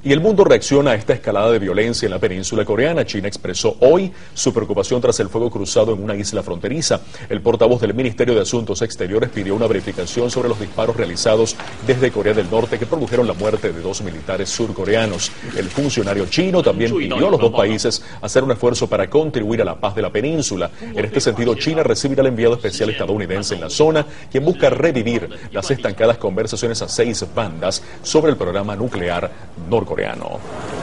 Y el mundo reacciona a esta escalada de violencia en la península coreana. China expresó hoy su preocupación tras el fuego cruzado en una isla fronteriza. El portavoz del Ministerio de Asuntos Exteriores pidió una verificación sobre los disparos realizados desde Corea del Norte que produjeron la muerte de 2 militares surcoreanos. El funcionario chino también pidió a los dos países hacer un esfuerzo para contribuir a la paz de la península. En este sentido, China recibirá al enviado especial estadounidense en la zona, quien busca revivir las estancadas conversaciones a 6 bandas sobre el programa nuclear norcoreano.